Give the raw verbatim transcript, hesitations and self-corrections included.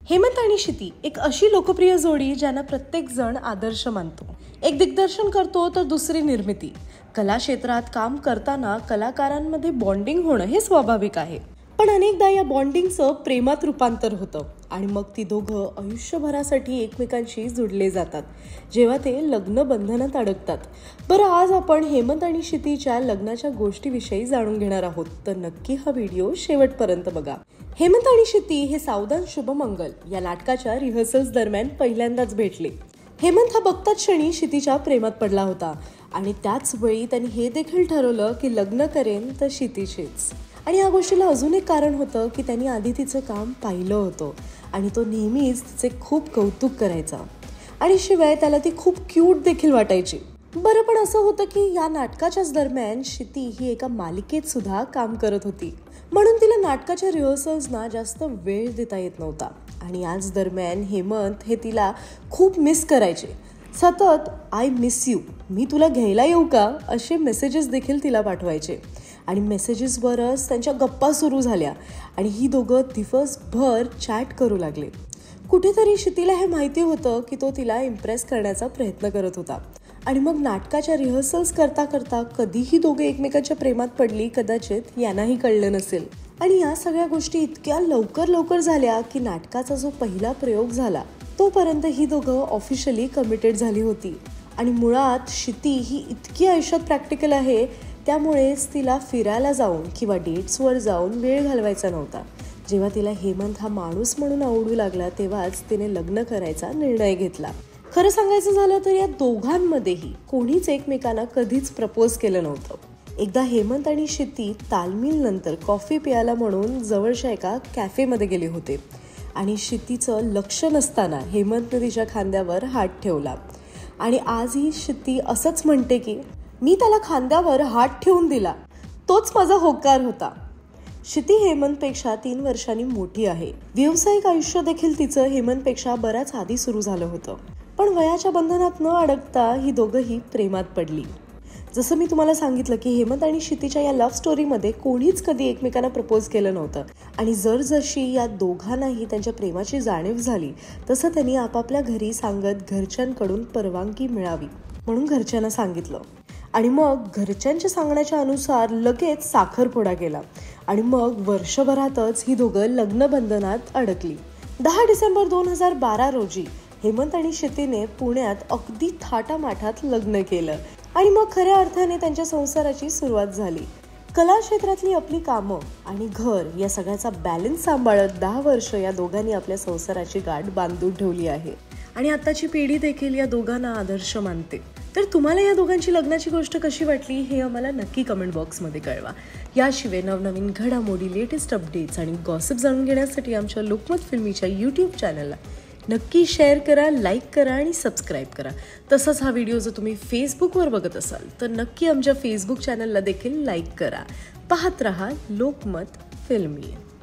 हेमंत आणि क्षिती एक अशी लोकप्रिय जोडी ज्यांना प्रत्येक जण आदर्श मानतो। एक दिग्दर्शन करतो तर दुसरी निर्मिती। कला क्षेत्रात काम करताना कलाकारांमध्ये बॉन्डिंग होणं हे स्वाभाविक आहे, पण अनेकदा या बॉन्डिंगचं प्रेमात रूपांतर होतं आणि मग ती दोघं आयुष्यभरासाठी एकमेकांशी जुडले जातात जेव्हा ते लग्न बंधनात अडकतात। बरं, आज आपण हेमंत आणि क्षितीच्या लग्नाच्या गोष्टीविषयी जाणून घेणार आहोत, तर नक्की हा व्हिडिओ शेवटपर्यंत बघा। हेमंत आणि क्षिती हे सावधान शुभमंगल या नाटकाच्या रिहर्सल्स दरम्यान पहिल्यांदाच भेटले। हेमंत हा बघताच क्षणी क्षितीच्या प्रेमात पडला होता आणि त्याच वेळी त्यांनी हे देखील ठरवलं की लग्न करेन तर क्षितीशीच। आणि या गोष्टीला अजून एक कारण होतं की त्यांनी आधी तिचं काम पाहिलं होतं आणि तो नेहमीच तिचे खूप कौतुक करायचा आणि शिवाय त्याला ती खूप क्यूट देखील वाटायची। बरं, पण असं होतं की या नाटकाच्याच दरम्यान क्षिती ही एका मालिकेत सुद्धा काम करत होती, म्हणून तिला नाटकाच्या रिहर्सल्सना जास्त वेळ देता येत नव्हता। आणि आज दरम्यान हेमंत हे तिला खूप मिस करायचे। सतत आय मिस यू, मी तुला घ्यायला येऊ का, असे मेसेजेस देखील तिला पाठवायचे आणि मेसेजेसवरच त्यांच्या गप्पा सुरू झाल्या आणि ही दोघं दिवसभर चॅट करू लागले। कुठेतरी क्षितीला हे माहिती होतं की तो तिला इम्प्रेस करण्याचा प्रयत्न करत होता आणि मग नाटकाच्या रिहर्सल्स करता करता कधीही दोघे एकमेकांच्या प्रेमात पडली कदाचित यांनाही कळलं नसेल। आणि या सगळ्या गोष्टी इतक्या लवकर लवकर झाल्या की नाटकाचा जो पहिला प्रयोग झाला तोपर्यंत ही दोघं ऑफिशियली कमिटेड झाली होती। आणि मुळात क्षिती ही इतकी आयुष्यात प्रॅक्टिकल आहे, त्यामुळेच तिला फिरायला जाऊन किंवा डेट्सवर जाऊन वेळ घालवायचा नव्हता। जेव्हा तिला हेमंत हा माणूस म्हणून आवडू लागला तेव्हाच तिने लग्न करायचा निर्णय घेतला। खरं सांगायचं झालं तर या दोघांमध्येही कोणीच एकमेकांना कधीच प्रपोज केलं नव्हतं। एकदा हेमंत आणि क्षिती तालमील नंतर कॉफी प्यायला म्हणून जवळच्या एका कॅफेमध्ये गेले होते आणि क्षितीचं लक्ष नसताना हेमंतने तिच्या खांद्यावर हात ठेवला आणि आजही क्षिती असंच म्हणते की मी त्याला खांद्यावर हात ठेवून दिला, तोच माझा होकार होता। क्षिती हेमंतपेक्षा तीन वर्षांनी मोठी आहे। व्यावसायिक आयुष्य देखील तिचं हेमंतपेक्षा बऱ्याच आधी सुरू झालं होतं, पण वयाच्या बंधनात न अडकता ही दोघंही प्रेमात पडली। जसं मी तुम्हाला सांगितलं की हेमंत आणि क्षितीच्या या लव्ह स्टोरीमध्ये कोणीच कधी एकमेकांना प्रपोज केलं नव्हतं आणि जर जशी या दोघांनाही त्यांच्या प्रेमाची जाणीव झाली तसं त्यांनी आपापल्या घरी सांगत घरच्यांकडून परवानगी मिळावी म्हणून घरच्यांना सांगितलं आणि मग घरच्यांच्या सांगण्याच्या अनुसार लगेच साखरपुडा केला आणि मग वर्षभरातच ही दोघं लग्न बंधनात अडकली। दहा डिसेंबर दोन हजार बारा रोजी हेमंत आणि क्षितीने पुण्यात अगदी थाटामाठात लग्न केलं आणि मग खऱ्या अर्थाने त्यांच्या संसाराची सुरुवात झाली। कला क्षेत्रातली आपली कामं आणि घर या सगळ्याचा बॅलन्स सांभाळत दहा वर्ष या दोघांनी आपल्या संसाराची गाठ बांधून ठेवली आहे आणि आताची पिढी देखील या दोघांना आदर्श मानते। तर तुम्हाला या दोघांची लग्नाची गोष्ट कशी वाटली हे आम्हाला नक्की कमेंट बॉक्समध्ये कळवा। याशिवाय नवनवीन घडामोडी, लेटेस्ट अपडेट्स आणि गॉसिप जाणून घेण्यासाठी आमच्या लोकमत फिल्मीच्या यूट्यूब चॅनलला नक्की शेअर करा, लाईक करा आणि सबस्क्राईब करा। तसंच हा व्हिडिओ जर तुम्ही फेसबुकवर बघत असाल तर नक्की आमच्या फेसबुक चॅनलला देखील लाईक करा। पाहत रहा लोकमत फिल्मी।